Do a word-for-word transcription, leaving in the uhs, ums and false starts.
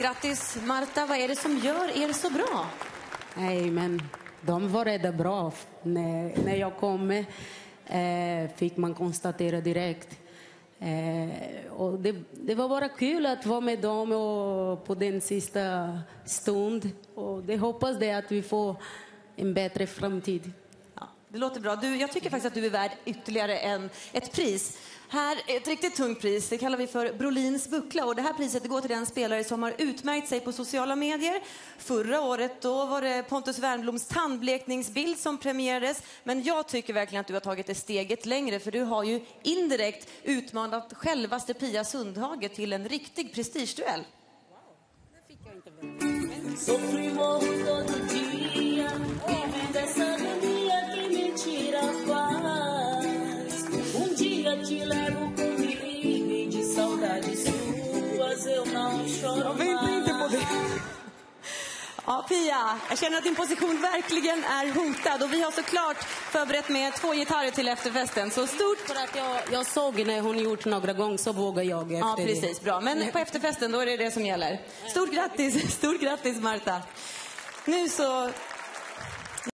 Grattis Marta, vad är det som gör er så bra? Nej, men de var redan bra. När, när jag kom eh, fick man konstatera direkt. Eh, och det, det var bara kul att vara med dem och på den sista stund. Och det hoppas det att vi får en bättre framtid. Ja, det låter bra. Du, jag tycker faktiskt att du är värd ytterligare en, ett pris. Här är ett riktigt tungt pris. Det kallar vi för Brolins buckla. Och det här priset det går till den spelare som har utmärkt sig på sociala medier. Förra året då var det Pontus Wernbloms tandblekningsbild som premierades. Men jag tycker verkligen att du har tagit det steget längre. För du har ju indirekt utmanat självaste Pia Sundhage till en riktig prestigeduell. Wow, det fick jag inte Jag väntar inte på det. Ja, Pia, jag känner att din position verkligen är hotad. Och vi har såklart förberett med två gitarrer till efterfesten. Så stort. För att jag, jag såg när hon gjort några gånger så vågar jag efter. Ja, precis. Det. Bra. Men på efterfesten då är det det som gäller. Stort grattis, stort grattis Marta. Nu så